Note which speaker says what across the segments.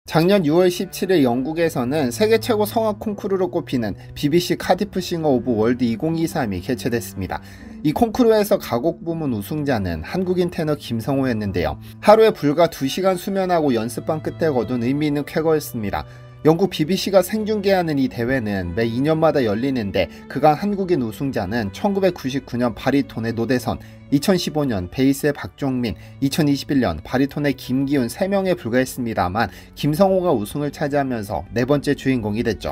Speaker 1: 작년 6월 17일 영국에서는 세계 최고 성악 콩쿠르로 꼽히는 BBC 카디프 싱어 오브 월드 2023이 개최됐습니다. 이 콩쿠르에서 가곡 부문 우승자는 한국인 테너 김성호였는데요. 하루에 불과 2시간 수면하고 연습반 끝에 거둔 의미 있는 쾌거였습니다. 영국 BBC가 생중계하는 이 대회는 매 2년마다 열리는데 그간 한국인 우승자는 1999년 바리톤의 노대선, 2015년 베이스의 박종민, 2021년 바리톤의 김기훈 3명에 불과했습니다만 김성호가 우승을 차지하면서 4번째 주인공이 됐죠.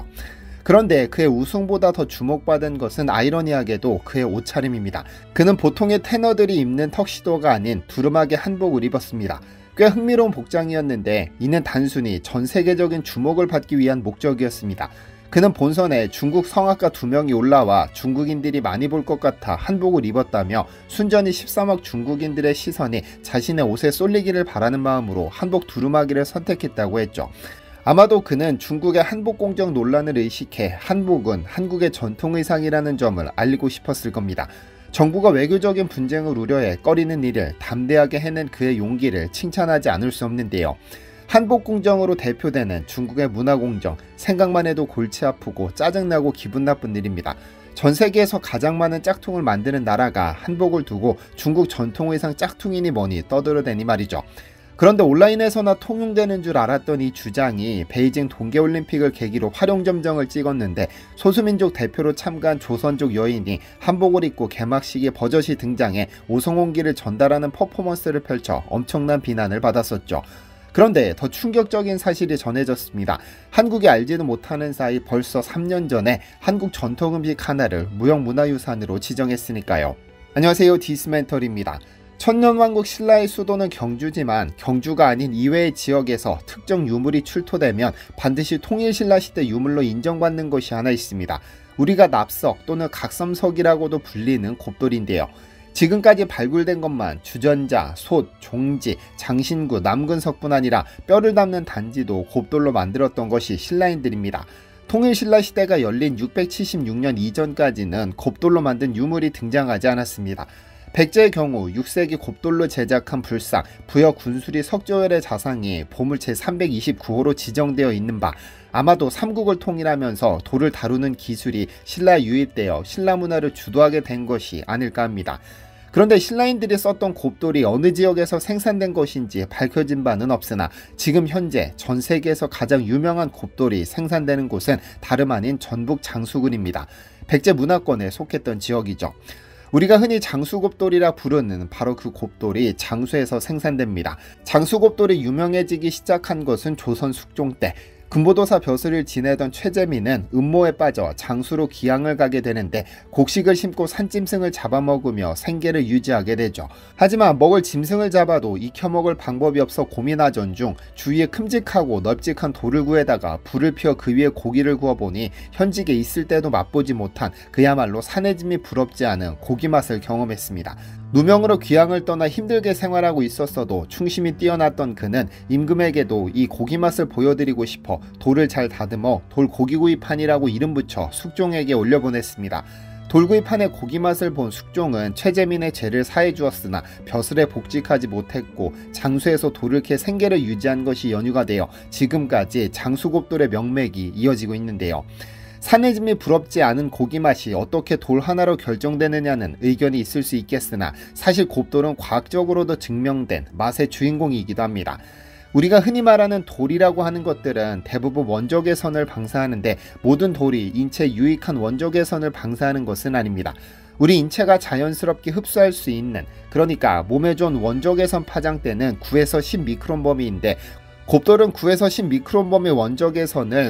Speaker 1: 그런데 그의 우승보다 더 주목받은 것은 아이러니하게도 그의 옷차림입니다. 그는 보통의 테너들이 입는 턱시도가 아닌 두루마기 한복을 입었습니다. 꽤 흥미로운 복장이었는데 이는 단순히 전 세계적인 주목을 받기 위한 목적이었습니다. 그는 본선에 중국 성악가 2명이 올라와 중국인들이 많이 볼 것 같아 한복을 입었다며 순전히 13억 중국인들의 시선이 자신의 옷에 쏠리기를 바라는 마음으로 한복 두루마기를 선택했다고 했죠. 아마도 그는 중국의 한복 공정 논란을 의식해 한복은 한국의 전통의상이라는 점을 알리고 싶었을 겁니다. 정부가 외교적인 분쟁을 우려해 꺼리는 일을 담대하게 해낸 그의 용기를 칭찬하지 않을 수 없는데요. 한복 공정으로 대표되는 중국의 문화 공정, 생각만 해도 골치 아프고 짜증나고 기분 나쁜 일입니다. 전 세계에서 가장 많은 짝퉁을 만드는 나라가 한복을 두고 중국 전통의상 짝퉁이니 뭐니 떠들어대니 말이죠. 그런데 온라인에서나 통용되는 줄 알았던 이 주장이 베이징 동계올림픽을 계기로 활용점정을 찍었는데 소수민족 대표로 참가한 조선족 여인이 한복을 입고 개막식에 버젓이 등장해 오성홍기를 전달하는 퍼포먼스를 펼쳐 엄청난 비난을 받았었죠. 그런데 더 충격적인 사실이 전해졌습니다. 한국이 알지도 못하는 사이 벌써 3년 전에 한국 전통음식 하나를 무형문화유산으로 지정했으니까요. 안녕하세요, 디스멘털입니다. 천년왕국 신라의 수도는 경주지만 경주가 아닌 이외의 지역에서 특정 유물이 출토되면 반드시 통일신라 시대 유물로 인정받는 것이 하나 있습니다. 우리가 납석 또는 각섬석이라고도 불리는 곱돌인데요. 지금까지 발굴된 것만 주전자, 솥, 종지, 장신구, 남근석뿐 아니라 뼈를 담는 단지도 곱돌로 만들었던 것이 신라인들입니다. 통일신라 시대가 열린 676년 이전까지는 곱돌로 만든 유물이 등장하지 않았습니다. 백제의 경우 6세기 곱돌로 제작한 불상, 부여 군수리 석조열의 자상이 보물 제329호로 지정되어 있는 바, 아마도 삼국을 통일하면서 돌을 다루는 기술이 신라에 유입되어 신라 문화를 주도하게 된 것이 아닐까 합니다. 그런데 신라인들이 썼던 곱돌이 어느 지역에서 생산된 것인지 밝혀진 바는 없으나 지금 현재 전 세계에서 가장 유명한 곱돌이 생산되는 곳은 다름 아닌 전북 장수군입니다. 백제 문화권에 속했던 지역이죠. 우리가 흔히 장수곱돌이라 부르는 바로 그 곱돌이 장수에서 생산됩니다. 장수곱돌이 유명해지기 시작한 것은 조선 숙종 때 금보도사 벼슬을 지내던 최재민은 음모에 빠져 장수로 기양을 가게 되는데 곡식을 심고 산짐승을 잡아먹으며 생계를 유지하게 되죠. 하지만 먹을 짐승을 잡아도 익혀먹을 방법이 없어 고민하던 중 주위에 큼직하고 넓직한 돌을 구해다가 불을 피워 그 위에 고기를 구워보니 현직에 있을 때도 맛보지 못한 그야말로 산의 짐이 부럽지 않은 고기 맛을 경험했습니다. 누명으로 귀향을 떠나 힘들게 생활하고 있었어도 충심이 뛰어났던 그는 임금에게도 이 고기 맛을 보여드리고 싶어 돌을 잘 다듬어 돌고기구이판이라고 이름 붙여 숙종에게 올려보냈습니다. 돌구이판의 고기 맛을 본 숙종은 최재민의 죄를 사해 주었으나 벼슬에 복직하지 못했고 장수에서 돌을 캐 생계를 유지한 것이 연유가 되어 지금까지 장수곱돌의 명맥이 이어지고 있는데요. 산의 짐이 부럽지 않은 고기 맛이 어떻게 돌 하나로 결정되느냐는 의견이 있을 수 있겠으나 사실 곱돌은 과학적으로도 증명된 맛의 주인공이기도 합니다. 우리가 흔히 말하는 돌이라고 하는 것들은 대부분 원적의 선을 방사하는데 모든 돌이 인체에 유익한 원적의 선을 방사하는 것은 아닙니다. 우리 인체가 자연스럽게 흡수할 수 있는, 그러니까 몸에 좋은 원적의 선 파장대는 9에서 10 미크론 범위인데 곱돌은 9에서 10 미크론 범위 원적의 선을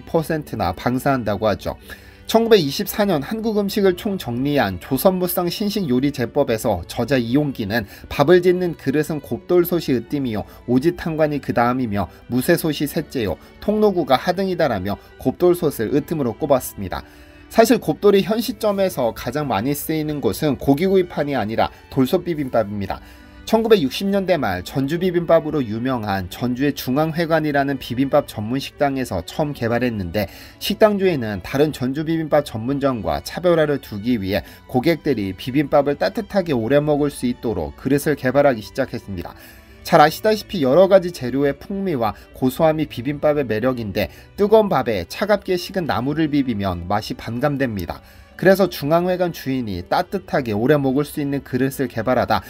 Speaker 1: 92%나 방사한다고 하죠. 1924년 한국 음식을 총정리한 조선무상 신식요리제법에서 저자 이용기는 밥을 짓는 그릇은 곱돌솥이 으뜸이요 오지탕관이 그 다음이며 무쇠솥이 셋째요 통로구가 하등이다라며 곱돌솥을 으뜸으로 꼽았습니다. 사실 곱돌이 현 시점에서 가장 많이 쓰이는 곳은 고기구이판이 아니라 돌솥 비빔밥입니다. 1960년대 말 전주 비빔밥으로 유명한 전주의 중앙회관이라는 비빔밥 전문 식당에서 처음 개발했는데 식당 주인은 다른 전주 비빔밥 전문점과 차별화를 두기 위해 고객들이 비빔밥을 따뜻하게 오래 먹을 수 있도록 그릇을 개발하기 시작했습니다. 잘 아시다시피 여러가지 재료의 풍미와 고소함이 비빔밥의 매력인데 뜨거운 밥에 차갑게 식은 나물을 비비면 맛이 반감됩니다. 그래서 중앙회관 주인이 따뜻하게 오래 먹을 수 있는 그릇을 개발하다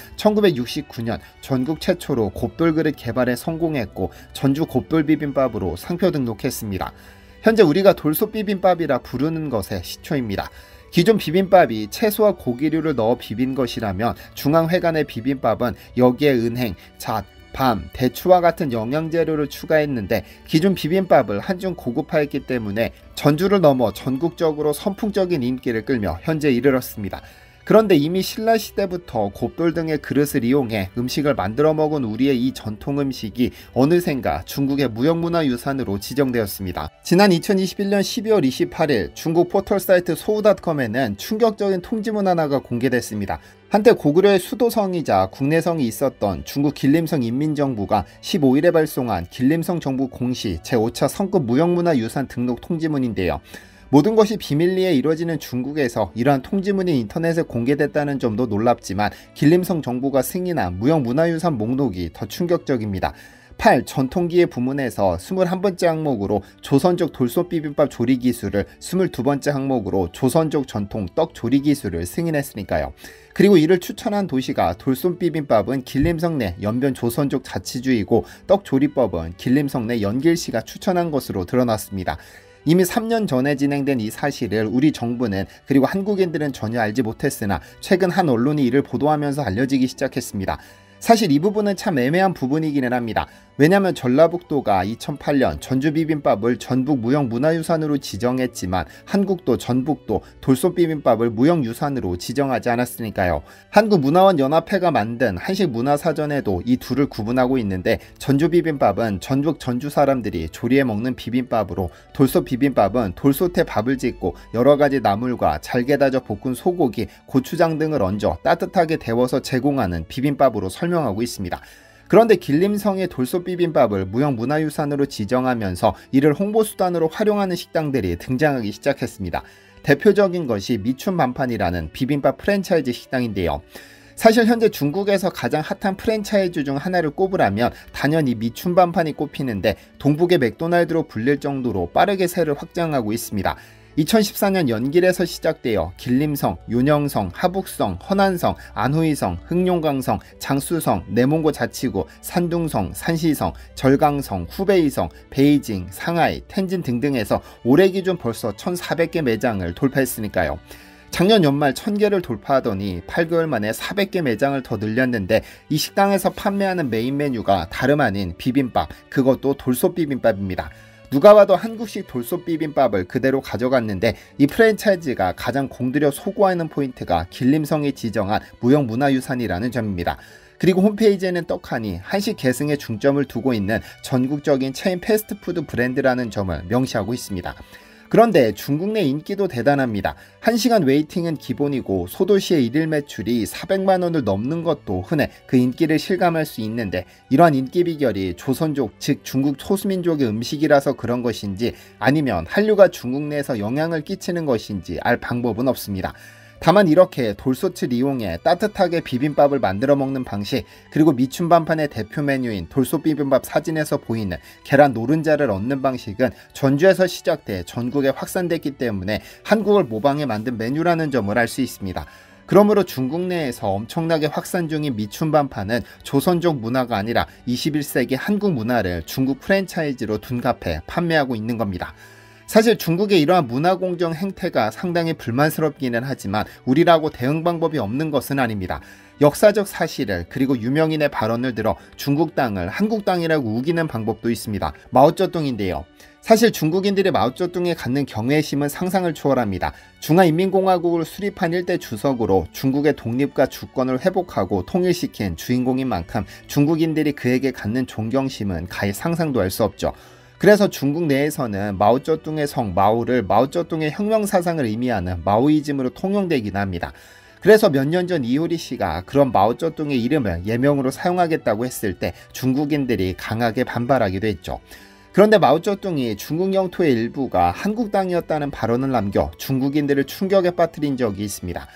Speaker 1: 1969년 전국 최초로 곱돌 그릇 개발에 성공했고 전주 곱돌 비빔밥으로 상표 등록했습니다. 현재 우리가 돌솥 비빔밥이라 부르는 것의 시초입니다. 기존 비빔밥이 채소와 고기류를 넣어 비빈 것이라면 중앙회관의 비빔밥은 여기에 은행, 잣, 밤, 대추와 같은 영양재료를 추가했는데 기존 비빔밥을 한층 고급화했기 때문에 전주를 넘어 전국적으로 선풍적인 인기를 끌며 현재 이르렀습니다. 그런데 이미 신라시대부터 곱돌 등의 그릇을 이용해 음식을 만들어 먹은 우리의 이 전통 음식이 어느샌가 중국의 무형문화유산으로 지정되었습니다. 지난 2021년 12월 28일 중국 포털 사이트 소우.com에는 충격적인 통지문 하나가 공개됐습니다. 한때 고구려의 수도성이자 국내성이 있었던 중국 길림성 인민정부가 15일에 발송한 길림성 정부 공시 제5차 성급 무형문화유산 등록 통지문인데요. 모든 것이 비밀리에 이루어지는 중국에서 이러한 통지문이 인터넷에 공개됐다는 점도 놀랍지만 길림성 정부가 승인한 무형문화유산 목록이 더 충격적입니다. 8. 전통기의 부문에서 21번째 항목으로 조선족 돌솥 비빔밥 조리 기술을, 22번째 항목으로 조선족 전통 떡 조리 기술을 승인했으니까요. 그리고 이를 추천한 도시가 돌솥 비빔밥은 길림성 내 연변 조선족 자치주이고 떡 조리법은 길림성 내 연길시가 추천한 것으로 드러났습니다. 이미 3년 전에 진행된 이 사실을 우리 정부는 그리고 한국인들은 전혀 알지 못했으나 최근 한 언론이 이를 보도하면서 알려지기 시작했습니다. 사실 이 부분은 참 애매한 부분이기는 합니다. 왜냐하면 전라북도가 2008년 전주 비빔밥을 전북 무형문화유산으로 지정했지만 한국도 전북도 돌솥 비빔밥을 무형유산으로 지정하지 않았으니까요. 한국문화원연합회가 만든 한식문화사전에도 이 둘을 구분하고 있는데 전주 비빔밥은 전북 전주 사람들이 조리해 먹는 비빔밥으로 돌솥 비빔밥은 돌솥에 밥을 짓고 여러가지 나물과 잘게 다져 볶은 소고기, 고추장 등을 얹어 따뜻하게 데워서 제공하는 비빔밥으로 설명하고 있습니다. 그런데 길림성의 돌솥 비빔밥을 무형문화유산으로 지정하면서 이를 홍보수단으로 활용하는 식당들이 등장하기 시작했습니다. 대표적인 것이 미춘반판이라는 비빔밥 프랜차이즈 식당인데요. 사실 현재 중국에서 가장 핫한 프랜차이즈 중 하나를 꼽으라면 단연히 미춘반판이 꼽히는데 동북의 맥도날드로 불릴 정도로 빠르게 세를 확장하고 있습니다. 2014년 연길에서 시작되어 길림성, 윤영성, 하북성, 허난성, 안후이성, 흑룡강성, 장수성, 내몽고 자치구, 산둥성, 산시성, 절강성, 후베이성, 베이징, 상하이, 텐진 등등에서 올해 기준 벌써 1,400개 매장을 돌파했으니까요. 작년 연말 1000개를 돌파하더니 8개월 만에 400개 매장을 더 늘렸는데 이 식당에서 판매하는 메인 메뉴가 다름 아닌 비빔밥, 그것도 돌솥 비빔밥입니다. 누가 봐도 한국식 돌솥 비빔밥을 그대로 가져갔는데 이 프랜차이즈가 가장 공들여 소구하는 포인트가 길림성이 지정한 무형문화유산이라는 점입니다. 그리고 홈페이지에는 떡하니 한식 계승에 중점을 두고 있는 전국적인 체인 패스트푸드 브랜드라는 점을 명시하고 있습니다. 그런데 중국 내 인기도 대단합니다. 1시간 웨이팅은 기본이고 소도시의 일일 매출이 400만 원을 넘는 것도 흔해 그 인기를 실감할 수 있는데 이러한 인기 비결이 조선족 즉 중국 소수민족의 음식이라서 그런 것인지 아니면 한류가 중국 내에서 영향을 끼치는 것인지 알 방법은 없습니다. 다만 이렇게 돌솥을 이용해 따뜻하게 비빔밥을 만들어 먹는 방식, 그리고 미춘반판의 대표 메뉴인 돌솥 비빔밥 사진에서 보이는 계란 노른자를 얻는 방식은 전주에서 시작돼 전국에 확산됐기 때문에 한국을 모방해 만든 메뉴라는 점을 알 수 있습니다. 그러므로 중국 내에서 엄청나게 확산 중인 미춘반판은 조선족 문화가 아니라 21세기 한국 문화를 중국 프랜차이즈로 둔갑해 판매하고 있는 겁니다. 사실 중국의 이러한 문화공정 행태가 상당히 불만스럽기는 하지만 우리라고 대응 방법이 없는 것은 아닙니다. 역사적 사실을 그리고 유명인의 발언을 들어 중국 땅을 한국 땅이라고 우기는 방법도 있습니다. 마오쩌둥인데요. 사실 중국인들이 마오쩌둥에 갖는 경외심은 상상을 초월합니다. 중화인민공화국을 수립한 일대 주석으로 중국의 독립과 주권을 회복하고 통일시킨 주인공인 만큼 중국인들이 그에게 갖는 존경심은 가히 상상도 할 수 없죠. 그래서 중국 내에서는 마오쩌둥의 성 마오를 마오쩌둥의 혁명사상을 의미하는 마오이즘으로 통용되긴 합니다. 그래서 몇 년 전 이효리 씨가 그런 마오쩌둥의 이름을 예명으로 사용하겠다고 했을 때 중국인들이 강하게 반발하기도 했죠. 그런데 마오쩌둥이 중국 영토의 일부가 한국 땅이었다는 발언을 남겨 중국인들을 충격에 빠뜨린 적이 있습니다.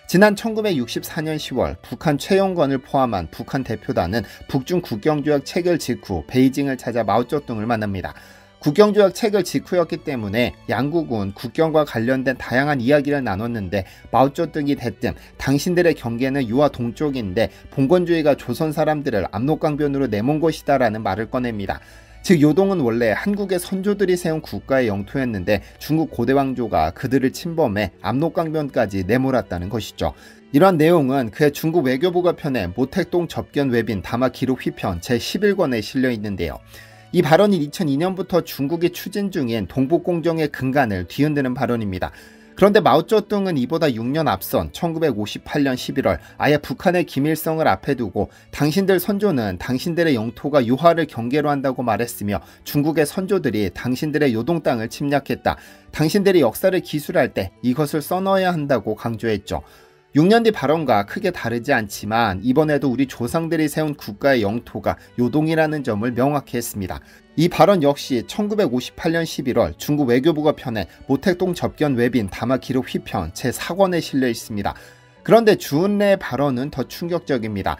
Speaker 1: 지난 1964년 10월 북한 최용건을 포함한 북한 대표단은 북중 국경조약 체결 직후 베이징을 찾아 마오쩌둥을 만납니다. 국경조약 체결 직후였기 때문에 양국은 국경과 관련된 다양한 이야기를 나눴는데 마오쩌둥이 대뜸 당신들의 경계는 유화 동쪽인데 봉건주의가 조선 사람들을 압록강변으로 내몬 것이다 라는 말을 꺼냅니다. 즉 요동은 원래 한국의 선조들이 세운 국가의 영토였는데 중국 고대왕조가 그들을 침범해 압록강변까지 내몰았다는 것이죠. 이러한 내용은 그의 중국 외교부가 펴낸 모택동 접견 외빈 담화 기록 휘편 제11권에 실려 있는데요. 이 발언이 2002년부터 중국이 추진 중인 동북공정의 근간을 뒤흔드는 발언입니다. 그런데 마오쩌둥은 이보다 6년 앞선 1958년 11월 아예 북한의 김일성을 앞에 두고 당신들 선조는 당신들의 영토가 유화를 경계로 한다고 말했으며 중국의 선조들이 당신들의 요동 땅을 침략했다. 당신들이 역사를 기술할 때 이것을 써넣어야 한다고 강조했죠. 6년 뒤 발언과 크게 다르지 않지만 이번에도 우리 조상들이 세운 국가의 영토가 요동이라는 점을 명확히 했습니다. 이 발언 역시 1958년 11월 중국 외교부가 펴낸 모택동 접견 외빈 담화 기록 휘편 제4권에 실려 있습니다. 그런데 주은래의 발언은 더 충격적입니다.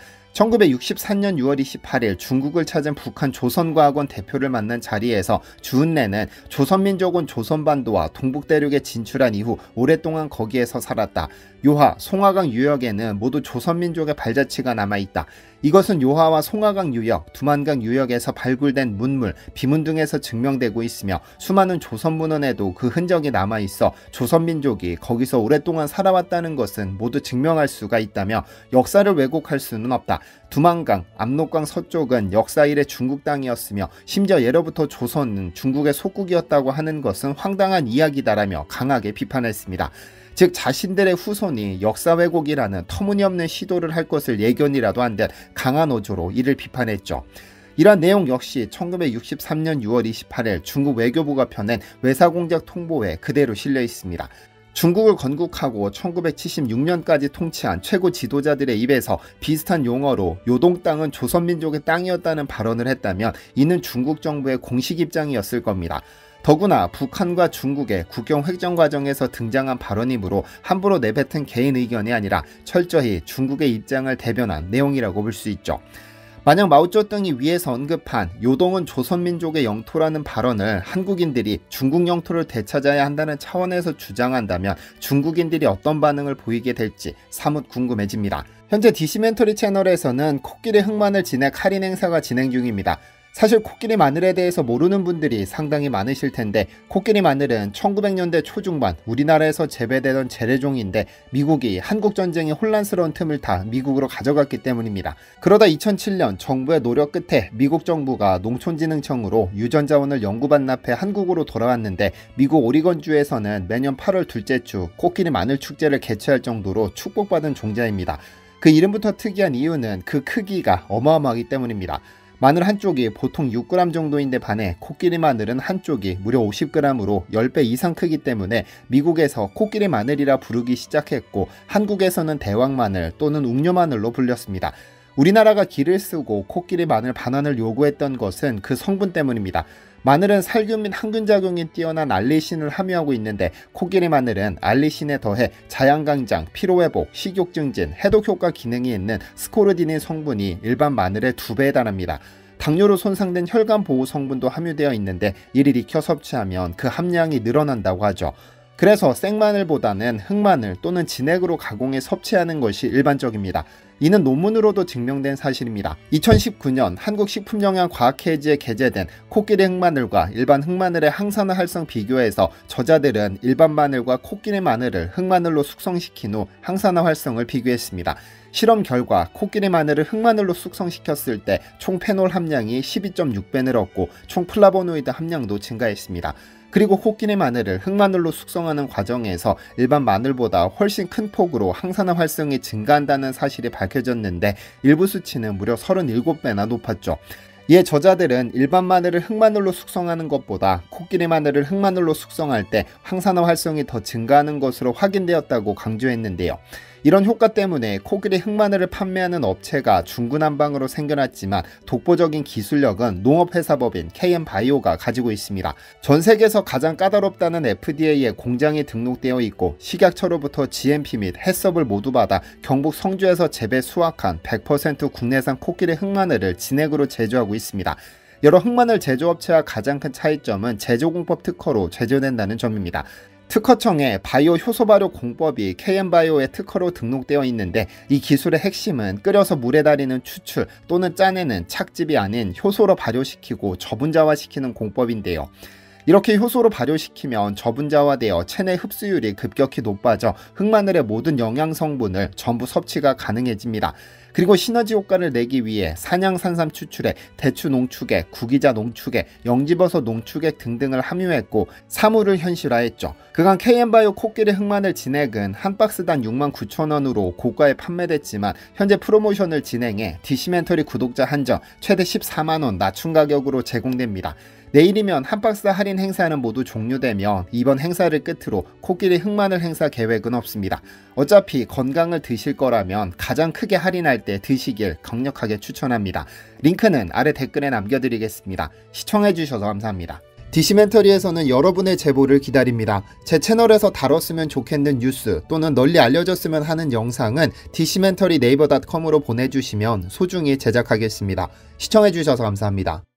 Speaker 1: 1964년 6월 28일 중국을 찾은 북한 조선과학원 대표를 만난 자리에서 주은래는 조선민족은 조선반도와 동북대륙에 진출한 이후 오랫동안 거기에서 살았다. 요하, 송화강 유역에는 모두 조선민족의 발자취가 남아있다. 이것은 요하와 송화강 유역, 두만강 유역에서 발굴된 문물, 비문 등에서 증명되고 있으며 수많은 조선 문헌에도 그 흔적이 남아있어 조선민족이 거기서 오랫동안 살아왔다는 것은 모두 증명할 수가 있다며 역사를 왜곡할 수는 없다. 두만강, 압록강 서쪽은 역사 이래 중국 땅이었으며 심지어 예로부터 조선은 중국의 속국이었다고 하는 것은 황당한 이야기다라며 강하게 비판했습니다. 즉 자신들의 후손이 역사 왜곡이라는 터무니없는 시도를 할 것을 예견이라도 한 듯 강한 어조로 이를 비판했죠. 이러한 내용 역시 1963년 6월 28일 중국 외교부가 펴낸 외사공작 통보에 그대로 실려 있습니다. 중국을 건국하고 1976년까지 통치한 최고 지도자들의 입에서 비슷한 용어로 요동 땅은 조선민족의 땅이었다는 발언을 했다면 이는 중국 정부의 공식 입장이었을 겁니다. 더구나 북한과 중국의 국경 획정 과정에서 등장한 발언이므로 함부로 내뱉은 개인 의견이 아니라 철저히 중국의 입장을 대변한 내용이라고 볼 수 있죠. 만약 마오쩌둥이 위에서 언급한 요동은 조선민족의 영토라는 발언을 한국인들이 중국 영토를 되찾아야 한다는 차원에서 주장한다면 중국인들이 어떤 반응을 보이게 될지 사뭇 궁금해집니다. 현재 디시멘터리 채널에서는 코끼리 흑마늘 진액 할인 행사가 진행 중입니다. 사실 코끼리 마늘에 대해서 모르는 분들이 상당히 많으실 텐데 코끼리 마늘은 1900년대 초중반 우리나라에서 재배되던 재래종인데 미국이 한국전쟁의 혼란스러운 틈을 타 미국으로 가져갔기 때문입니다. 그러다 2007년 정부의 노력 끝에 미국 정부가 농촌진흥청으로 유전자원을 영구 반납해 한국으로 돌아왔는데 미국 오리건주에서는 매년 8월 둘째 주 코끼리 마늘 축제를 개최할 정도로 축복받은 종자입니다. 그 이름부터 특이한 이유는 그 크기가 어마어마하기 때문입니다. 마늘 한 쪽이 보통 6g 정도인데 반해 코끼리 마늘은 한 쪽이 무려 50g으로 10배 이상 크기 때문에 미국에서 코끼리 마늘이라 부르기 시작했고 한국에서는 대왕 마늘 또는 웅녀 마늘로 불렸습니다. 우리나라가 기를 쓰고 코끼리 마늘 반환을 요구했던 것은 그 성분 때문입니다. 마늘은 살균 및 항균작용이 뛰어난 알리신을 함유하고 있는데 코끼리 마늘은 알리신에 더해 자양강장, 피로회복, 식욕 증진, 해독효과 기능이 있는 스코르딘인 성분이 일반 마늘의 2배에 달합니다. 당뇨로 손상된 혈관 보호 성분도 함유되어 있는데 이를 익혀 섭취하면 그 함량이 늘어난다고 하죠. 그래서 생마늘보다는 흑마늘 또는 진액으로 가공해 섭취하는 것이 일반적입니다. 이는 논문으로도 증명된 사실입니다. 2019년 한국식품영양과학회지에 게재된 코끼리 흑마늘과 일반 흑마늘의 항산화 활성 비교에서 저자들은 일반 마늘과 코끼리 마늘을 흑마늘로 숙성시킨 후 항산화 활성을 비교했습니다. 실험 결과 코끼리 마늘을 흑마늘로 숙성시켰을 때 총 페놀 함량이 12.6배 늘었고 총 플라보노이드 함량도 증가했습니다. 그리고 코끼리 마늘을 흑마늘로 숙성하는 과정에서 일반 마늘보다 훨씬 큰 폭으로 항산화 활성이 증가한다는 사실이 밝혀졌는데 일부 수치는 무려 37배나 높았죠. 이에 저자들은 일반 마늘을 흑마늘로 숙성하는 것보다 코끼리 마늘을 흑마늘로 숙성할 때 항산화 활성이 더 증가하는 것으로 확인되었다고 강조했는데요. 이런 효과 때문에 코끼리 흑마늘을 판매하는 업체가 중구난방으로 생겨났지만 독보적인 기술력은 농업회사법인 KM바이오가 가지고 있습니다. 전 세계에서 가장 까다롭다는 FDA에 공장이 등록되어 있고 식약처로부터 GMP 및 해썹을 모두 받아 경북 성주에서 재배 수확한 100% 국내산 코끼리 흑마늘을 진액으로 제조하고 있습니다. 여러 흑마늘 제조업체와 가장 큰 차이점은 제조공법 특허로 제조된다는 점입니다. 특허청에 바이오 효소 발효 공법이 KM바이오의 특허로 등록되어 있는데 이 기술의 핵심은 끓여서 물에 달이는 추출 또는 짜내는 착즙이 아닌 효소로 발효시키고 저분자화시키는 공법인데요. 이렇게 효소로 발효시키면 저분자화되어 체내 흡수율이 급격히 높아져 흑마늘의 모든 영양 성분을 전부 섭취가 가능해집니다. 그리고 시너지 효과를 내기 위해 산양산삼 추출에 대추 농축액, 구기자 농축액, 영지버섯 농축액 등등을 함유했고 사물을 현실화했죠. 그간 KM바이오 코끼리 흑마늘 진액은 한 박스당 69,000원으로 고가에 판매됐지만 현재 프로모션을 진행해 디시멘터리 구독자 한정 최대 14만원 낮춘 가격으로 제공됩니다. 내일이면 한 박스 할인 행사는 모두 종료되며 이번 행사를 끝으로 코끼리 흑마늘 행사 계획은 없습니다. 어차피 건강을 드실 거라면 가장 크게 할인할 때 드시길 강력하게 추천합니다. 링크는 아래 댓글에 남겨드리겠습니다. 시청해주셔서 감사합니다. 디시멘터리에서는 여러분의 제보를 기다립니다. 제 채널에서 다뤘으면 좋겠는 뉴스 또는 널리 알려졌으면 하는 영상은 디시멘터리 네이버닷컴으로 보내주시면 소중히 제작하겠습니다. 시청해주셔서 감사합니다.